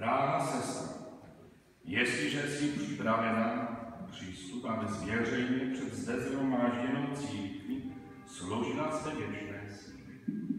Dráha sestra, jestliže jsi připravena přístup, aby zvěřejně před zde shromážděnou církví složila své věčné sliby.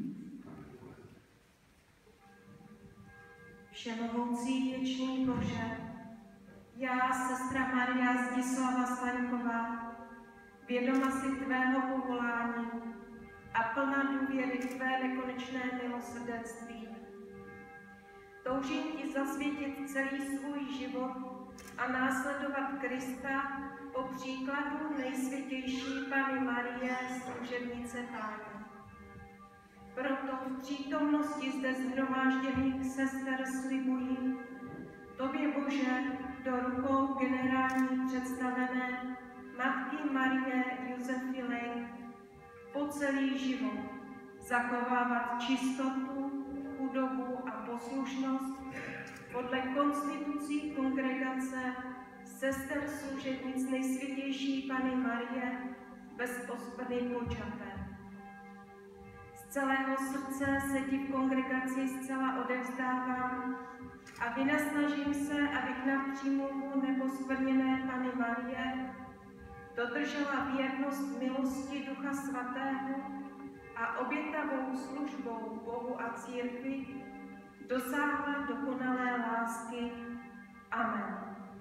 Všemohoucí věčný Bože, já, sestra Maria Zdislava Staňková, vědoma si tvého povolání a plná důvěry v tvé nekonečné milosrdenství, toužím ti zasvětit celý svůj život a následovat Krista po příkladu nejsvětější Panny Marie, služebnice Páně. Proto v přítomnosti zde shromážděných sester slibuji tobě, Bože, do rukou generální představené Matky Marie Josefy Lejk po celý život zachovávat čistotu, chudobu a poslušnost podle konstitucí kongregace sester služebnic nejsvětější Panny Marie bez ospady počaté. Z celého srdce se ti v kongregaci zcela odevzdávám a vynasnažím se, abych na přímluvu neposkvrněné Panny Marie dodržela věrnost milosti Ducha Svatého a obětavou službou Bohu a církvi dosáhla dokonalé lásky. Amen.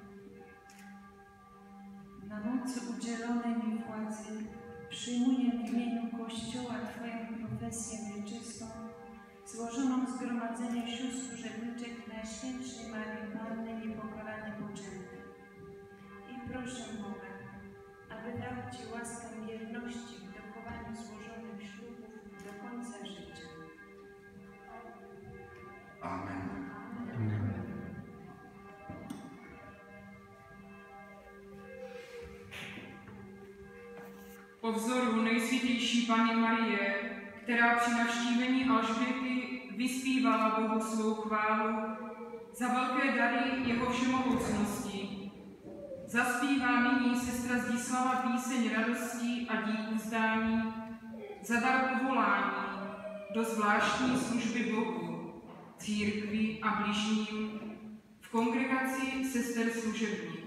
Na mocy udzielonej mi władzy przyjmuję w imieniu Kościoła Twoją profesję wieczystą, złożoną w zgromadzenie sióstr służebniczych Najświętszej Marii Panny Niepokalanie Poczętej. I proszę Boga, aby dał Ci łaskę wierności w dochowaniu złożonych ślubów do końca życia. Amen. Po vzoru nejsvětější Panny Marie, která při navštívení Alžběty vyspívala Bohu svou chválu za velké dary jeho všemohoucnosti, zaspívá nyní sestra Zdislava píseň radostí a díku vzdání za dar povolání do zvláštní služby Bohu, církvi a bližním v kongregaci sester služebník.